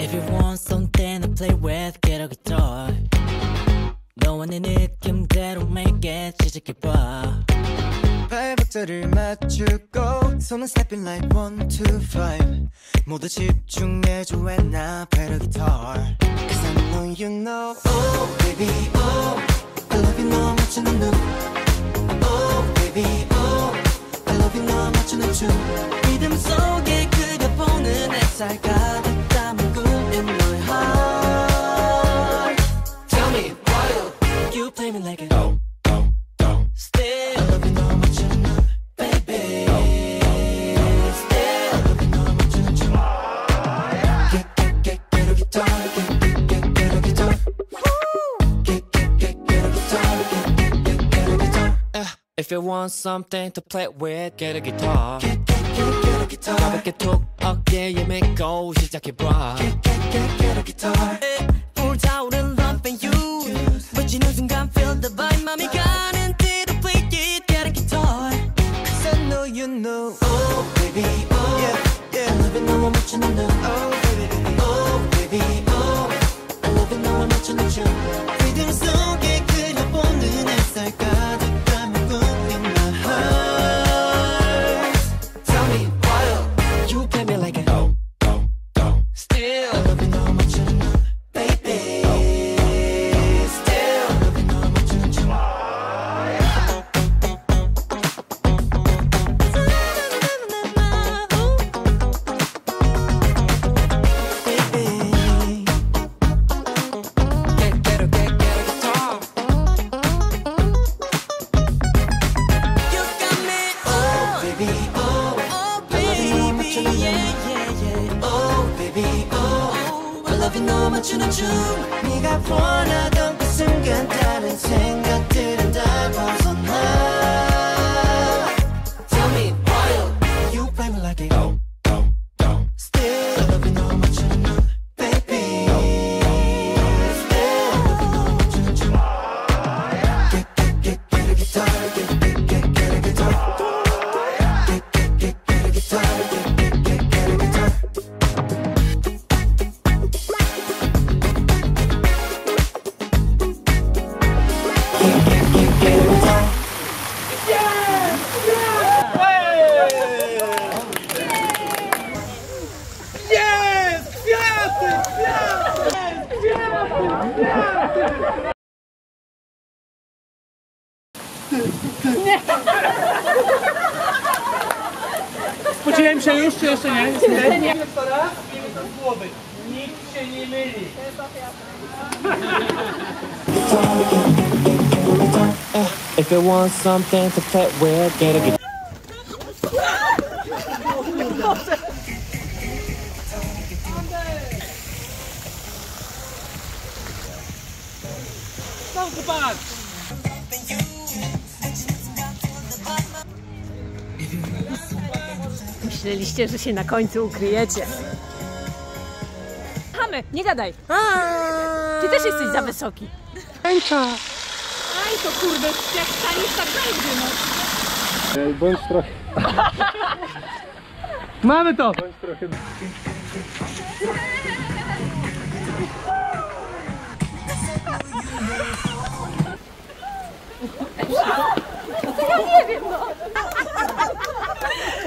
If you want something to play with, get a guitar. 너와 내 느낌대로 make it 시작해봐. 발박자를 맞추고 손은 stepping like 1, 2, 5 모두 집중해줘 when I play the guitar. Cause I know you know. Oh baby oh I love you 너 맞추는 눈. Oh baby oh I love you 너 맞추는 춤. 리듬 속에 그려보는 햇살 가득 담은 꿈 in my heart. Tell me why you play me like it. Still I love you 너 맞추는 눈. Baby Still I love you 너 맞추는 춤. Get a guitar. Get a guitar. Get a guitar. Get a guitar. If you want something to play with, get a guitar. Get a guitar. 가볍게 톡 어깨에 메고 시작해봐. Get a guitar. 불타오른 love and you 멋지는 순간 feel the vibe 맘이 가는 대로 play it, get a guitar. Cause I know you know. Oh baby oh yeah I love you 너와 맞추는 눈. Oh baby oh I love you 너와 맞추는 춤. 리듬 속에 그려보는 햇살 가득 담은 꿈 in my heart. Tell me why you play me like it. Still I love you 너와 맞추는 눈. Baby Still I love you 너와 맞추는 춤. get a guitar. You got me Baby oh I love you 너와 맞추는 춤. Oh baby oh I love you 너와 맞추는 춤. 네가 원하던 그 순간 다른 생각들은 다 벗어나. Tell me why You play me like it. Still I love you 너와 맞추는 눈. Baby Still I love you 너와 맞추는 춤. Get a guitar. Get a guitar. Get a guitar. Get a guitar. Spodziewałem się już, czy jeszcze nie? Nie. Jeszcze raz i z głowy. Nikt się nie myli. If you want something to play with, get a guitar. Stop pan! Myśleliście, że się na końcu ukryjecie. Chamy, nie gadaj. Ty też jesteś za wysoki. Ręcza! Aj, to kurde, jak staniesz, tak będzie, no. Bądź trochę... Mamy to! Bądź trochę... To ja nie wiem, no.